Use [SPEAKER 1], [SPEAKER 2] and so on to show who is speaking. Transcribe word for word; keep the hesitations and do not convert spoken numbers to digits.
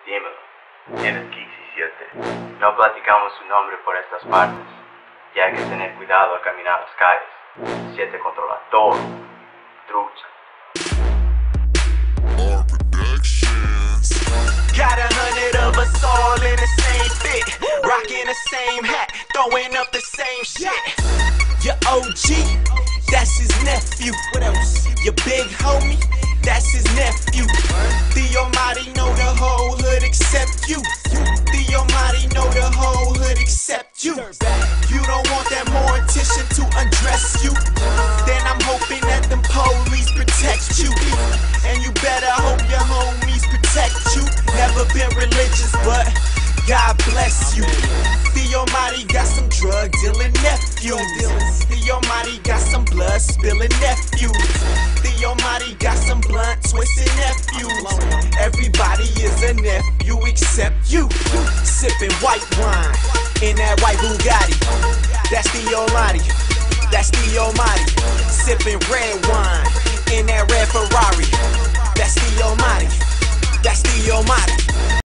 [SPEAKER 1] Dímelo, tienes quince y siete. No platicamos su nombre por estas partes, y hay que tener cuidado al caminar las calles. Siete controla todo, trucha.
[SPEAKER 2] Got a hundred of us all in the same fit, rocking the same hat, throwing up the same shit. Your O G, that's his nephew. What else? Your big homie, that's his nephew. The Almighty know the whole hood except you. The Almighty know the whole hood except you. You don't want that more attention to undress you, then I'm hoping that them police protect you. And you better hope your homies protect you. Never been religious, but God bless you. The Almighty got some drug dealing nephews. The Almighty got some blood spilling nephews. The Almighty got some blunt twisting nephews. Everybody is a nephew except you. Sipping white wine in that white Bugatti. That's the Almighty. That's the Almighty. Sipping red wine in that red Ferrari. That's the Almighty. That's the Almighty.